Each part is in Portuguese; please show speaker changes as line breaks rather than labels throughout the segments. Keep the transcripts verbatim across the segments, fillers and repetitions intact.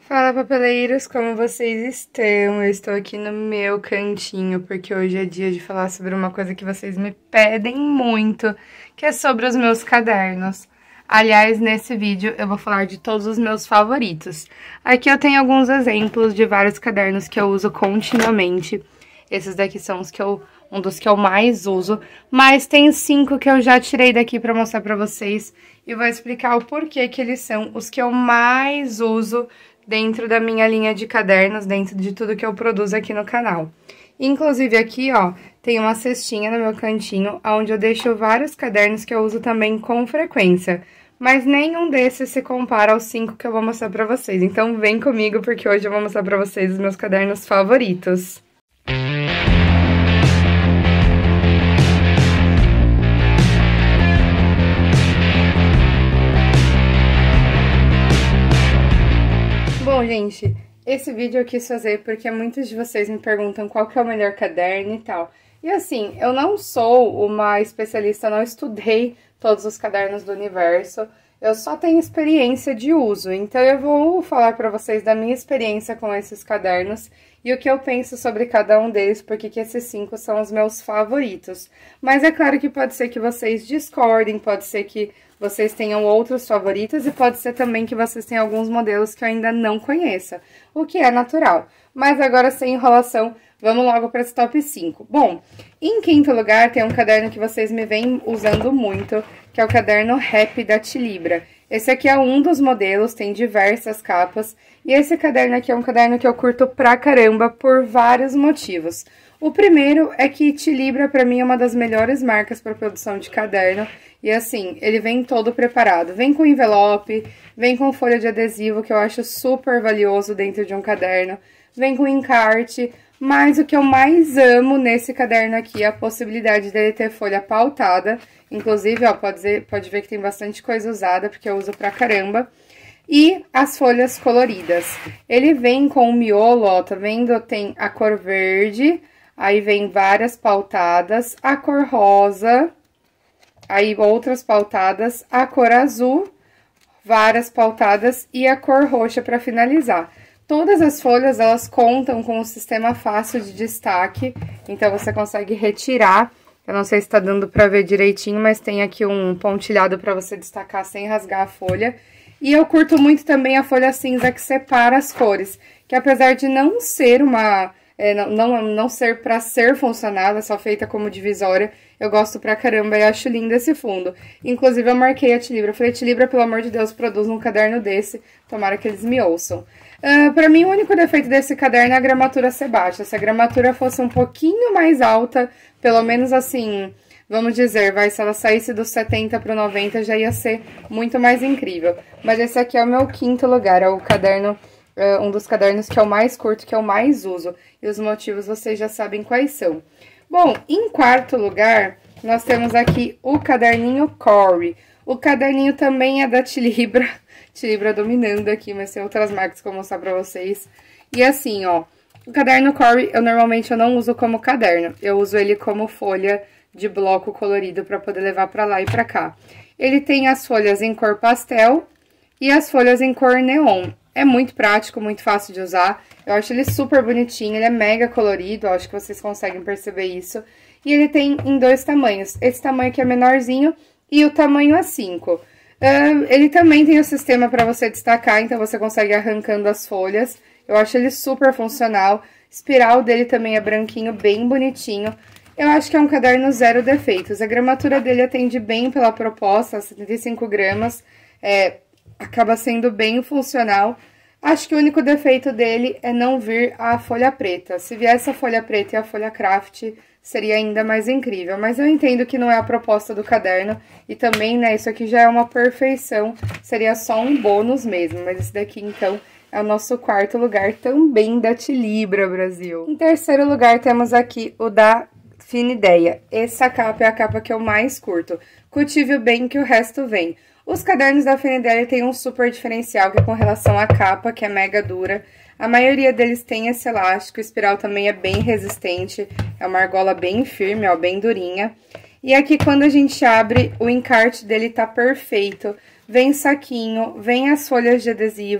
Fala, papeleiros, como vocês estão? Eu estou aqui no meu cantinho, porque hoje é dia de falar sobre uma coisa que vocês me pedem muito, que é sobre os meus cadernos. Aliás, nesse vídeo eu vou falar de todos os meus favoritos. Aqui eu tenho alguns exemplos de vários cadernos que eu uso continuamente. Esses daqui são os que eu, um dos que eu mais uso, mas tem cinco que eu já tirei daqui para mostrar para vocês e vou explicar o porquê que eles são os que eu mais uso dentro da minha linha de cadernos, dentro de tudo que eu produzo aqui no canal. Inclusive aqui, ó, tem uma cestinha no meu cantinho, onde eu deixo vários cadernos que eu uso também com frequência. Mas nenhum desses se compara aos cinco que eu vou mostrar pra vocês. Então vem comigo, porque hoje eu vou mostrar pra vocês os meus cadernos favoritos. Bom, gente, esse vídeo eu quis fazer porque muitos de vocês me perguntam qual que é o melhor caderno e tal. E assim, eu não sou uma especialista, eu não estudei todos os cadernos do universo, eu só tenho experiência de uso. Então eu vou falar pra vocês da minha experiência com esses cadernos e o que eu penso sobre cada um deles, porque que esses cinco são os meus favoritos. Mas é claro que pode ser que vocês discordem, pode ser que vocês tenham outros favoritos e pode ser também que vocês tenham alguns modelos que eu ainda não conheça, o que é natural. Mas agora, sem enrolação, vamos logo para esse top cinco. Bom, em quinto lugar tem um caderno que vocês me vêm usando muito, que é o caderno Rap da Tilibra. Esse aqui é um dos modelos, tem diversas capas, e esse caderno aqui é um caderno que eu curto pra caramba por vários motivos. O primeiro é que Tilibra, pra mim, é uma das melhores marcas para produção de caderno. E assim, ele vem todo preparado. Vem com envelope, vem com folha de adesivo, que eu acho super valioso dentro de um caderno. Vem com encarte, mas o que eu mais amo nesse caderno aqui é a possibilidade dele ter folha pautada. Inclusive, ó, pode ver, pode ver que tem bastante coisa usada, porque eu uso pra caramba. E as folhas coloridas. Ele vem com o miolo, ó, tá vendo? Tem a cor verde, aí vem várias pautadas, a cor rosa, aí outras pautadas, a cor azul, várias pautadas e a cor roxa para finalizar. Todas as folhas, elas contam com um sistema fácil de destaque, então você consegue retirar. Eu não sei se tá dando para ver direitinho, mas tem aqui um pontilhado para você destacar sem rasgar a folha. E eu curto muito também a folha cinza que separa as cores, que apesar de não ser uma... É, não, não, não ser pra ser funcional, é só feita como divisória, eu gosto pra caramba e acho lindo esse fundo. Inclusive, eu marquei a Tilibra, eu falei, Tilibra, pelo amor de Deus, produz um caderno desse, tomara que eles me ouçam. Uh, pra mim, o único defeito desse caderno é a gramatura ser baixa. Se a gramatura fosse um pouquinho mais alta, pelo menos assim... Vamos dizer, vai, se ela saísse dos setenta para o noventa, já ia ser muito mais incrível. Mas esse aqui é o meu quinto lugar, é o caderno, é um dos cadernos que eu mais curto, que eu mais uso. E os motivos vocês já sabem quais são. Bom, em quarto lugar, nós temos aqui o caderninho Corey. O caderninho também é da Tilibra, Tilibra dominando aqui, mas tem outras marcas que eu vou mostrar pra vocês. E assim, ó, o caderno Corey, eu normalmente eu não uso como caderno, eu uso ele como folha de bloco colorido para poder levar para lá e para cá. Ele tem as folhas em cor pastel e as folhas em cor neon. É muito prático, muito fácil de usar. Eu acho ele super bonitinho, ele é mega colorido, acho que vocês conseguem perceber isso. E ele tem em dois tamanhos, esse tamanho que é menorzinho e o tamanho A cinco. Uh, ele também tem o sistema para você destacar, então você consegue ir arrancando as folhas. Eu acho ele super funcional. Espiral dele também é branquinho, bem bonitinho. Eu acho que é um caderno zero defeitos. A gramatura dele atende bem pela proposta, setenta e cinco gramas, é, acaba sendo bem funcional. Acho que o único defeito dele é não vir a folha preta. Se viesse a folha preta e a folha craft, seria ainda mais incrível. Mas eu entendo que não é a proposta do caderno e também, né, isso aqui já é uma perfeição, seria só um bônus mesmo. Mas esse daqui, então, é o nosso quarto lugar também da Tilibra, Brasil. Em terceiro lugar, temos aqui o da Fina Ideia. Essa capa é a capa que eu mais curto. Cultive o bem que o resto vem. Os cadernos da Fina Ideia têm um super diferencial que é com relação à capa, que é mega dura. A maioria deles tem esse elástico, o espiral também é bem resistente, é uma argola bem firme, ó, bem durinha. E aqui quando a gente abre, o encarte dele tá perfeito. Vem saquinho, vem as folhas de adesivo,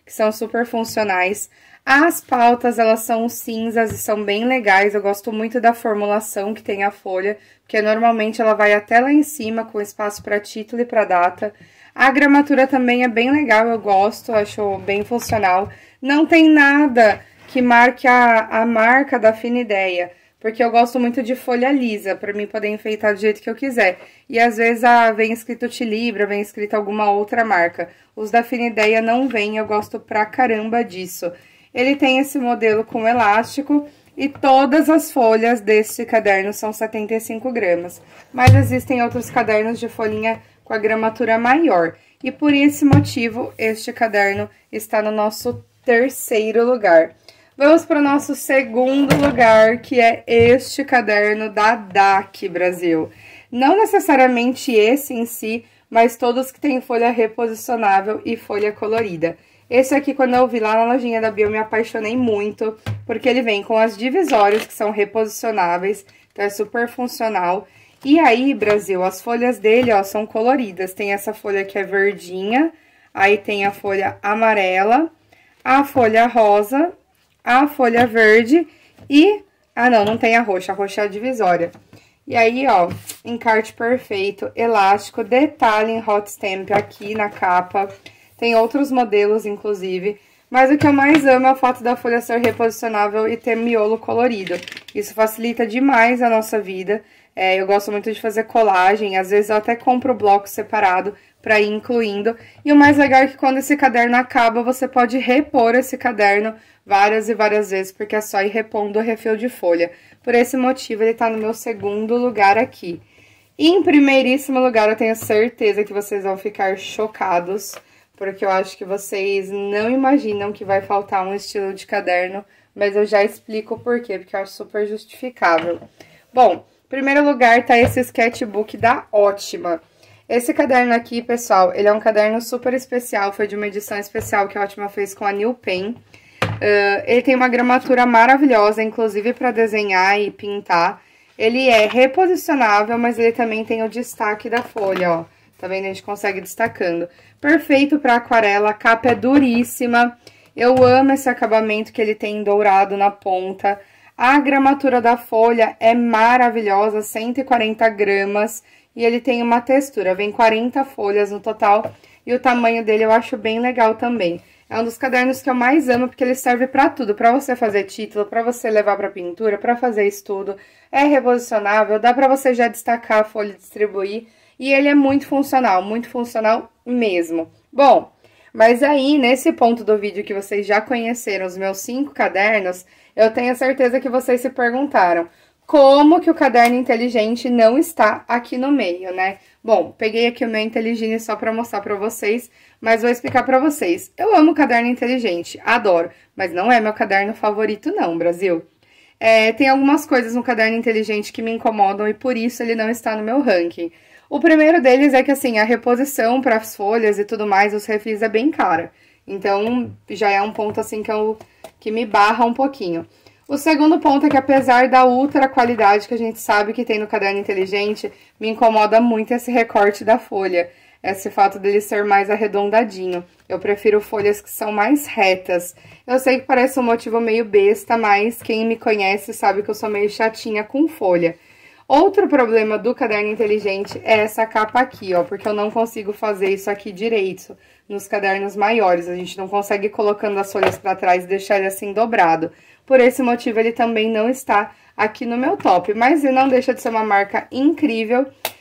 que são super funcionais. As pautas, elas são cinzas e são bem legais, eu gosto muito da formulação que tem a folha, porque normalmente ela vai até lá em cima, com espaço para título e para data. A gramatura também é bem legal, eu gosto, acho bem funcional. Não tem nada que marque a, a marca da Fina Ideia, porque eu gosto muito de folha lisa, para mim poder enfeitar do jeito que eu quiser. E às vezes ah, vem escrito Tilibra, vem escrito alguma outra marca. Os da Fina Ideia não vem, eu gosto pra caramba disso. Ele tem esse modelo com elástico e todas as folhas desse caderno são setenta e cinco gramas. Mas existem outros cadernos de folhinha com a gramatura maior. E por esse motivo, este caderno está no nosso terceiro lugar. Vamos para o nosso segundo lugar, que é este caderno da D A C Brasil. Não necessariamente esse em si, mas todos que têm folha reposicionável e folha colorida. Esse aqui, quando eu vi lá na lojinha da Bia, eu me apaixonei muito, porque ele vem com as divisórias, que são reposicionáveis, então é super funcional. E aí, Brasil, as folhas dele, ó, são coloridas. Tem essa folha que é verdinha, aí tem a folha amarela, a folha rosa, a folha verde e... Ah, não, não tem a roxa, a roxa é a divisória. E aí, ó, encarte perfeito, elástico, detalhe em hot stamp aqui na capa. Tem outros modelos, inclusive, mas o que eu mais amo é o fato da folha ser reposicionável e ter miolo colorido. Isso facilita demais a nossa vida. É, eu gosto muito de fazer colagem, às vezes eu até compro o bloco separado para ir incluindo. E o mais legal é que quando esse caderno acaba, você pode repor esse caderno várias e várias vezes, porque é só ir repondo o refil de folha. Por esse motivo, ele tá no meu segundo lugar aqui. E em primeiríssimo lugar, eu tenho certeza que vocês vão ficar chocados, porque eu acho que vocês não imaginam que vai faltar um estilo de caderno, mas eu já explico o porquê, porque eu acho super justificável. Bom, em primeiro lugar tá esse sketchbook da Ótima. Esse caderno aqui, pessoal, ele é um caderno super especial, foi de uma edição especial que a Ótima fez com a New Pen. Uh, ele tem uma gramatura maravilhosa, inclusive para desenhar e pintar. Ele é reposicionável, mas ele também tem o destaque da folha, ó. Tá vendo? A gente consegue destacando. Perfeito para aquarela, a capa é duríssima. Eu amo esse acabamento que ele tem dourado na ponta. A gramatura da folha é maravilhosa, cento e quarenta gramas. E ele tem uma textura, vem quarenta folhas no total. E o tamanho dele eu acho bem legal também. É um dos cadernos que eu mais amo, porque ele serve para tudo. Para você fazer título, para você levar para pintura, para fazer estudo. É reposicionável, dá para você já destacar a folha e distribuir. E ele é muito funcional, muito funcional mesmo. Bom, mas aí, nesse ponto do vídeo que vocês já conheceram os meus cinco cadernos, eu tenho certeza que vocês se perguntaram como que o caderno inteligente não está aqui no meio, né? Bom, peguei aqui o meu Inteligine só para mostrar para vocês, mas vou explicar para vocês. Eu amo caderno inteligente, adoro, mas não é meu caderno favorito não, Brasil. É, tem algumas coisas no caderno inteligente que me incomodam e por isso ele não está no meu ranking. O primeiro deles é que, assim, a reposição para as folhas e tudo mais, os refis é bem cara. Então, já é um ponto, assim, que, eu, que me barra um pouquinho. O segundo ponto é que, apesar da ultra qualidade que a gente sabe que tem no caderno inteligente, me incomoda muito esse recorte da folha. Esse fato dele ser mais arredondadinho. Eu prefiro folhas que são mais retas. Eu sei que parece um motivo meio besta, mas quem me conhece sabe que eu sou meio chatinha com folha. Outro problema do caderno inteligente é essa capa aqui, ó, porque eu não consigo fazer isso aqui direito nos cadernos maiores. A gente não consegue ir colocando as folhas para trás e deixar ele assim dobrado. Por esse motivo, ele também não está aqui no meu top, mas ele não deixa de ser uma marca incrível,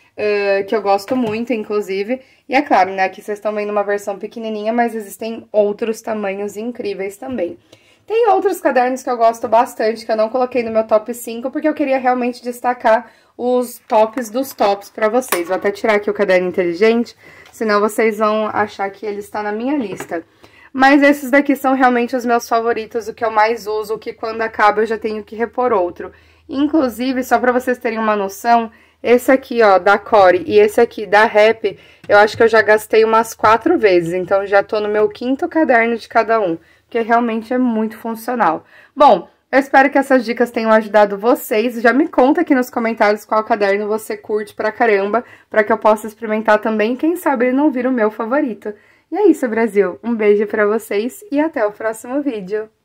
uh, que eu gosto muito, inclusive. E é claro, né, aqui vocês estão vendo uma versão pequenininha, mas existem outros tamanhos incríveis também. Tem outros cadernos que eu gosto bastante, que eu não coloquei no meu top cinco, porque eu queria realmente destacar os tops dos tops pra vocês. Vou até tirar aqui o caderno inteligente, senão vocês vão achar que ele está na minha lista. Mas esses daqui são realmente os meus favoritos, o que eu mais uso, o que quando acaba eu já tenho que repor outro. Inclusive, só pra vocês terem uma noção, esse aqui, ó, da Core e esse aqui da Rap, eu acho que eu já gastei umas quatro vezes, então já tô no meu quinto caderno de cada um. Porque realmente é muito funcional. Bom, eu espero que essas dicas tenham ajudado vocês. Já me conta aqui nos comentários qual caderno você curte pra caramba, pra que eu possa experimentar também. Quem sabe ele não vira o meu favorito. E é isso, Brasil. Um beijo pra vocês e até o próximo vídeo.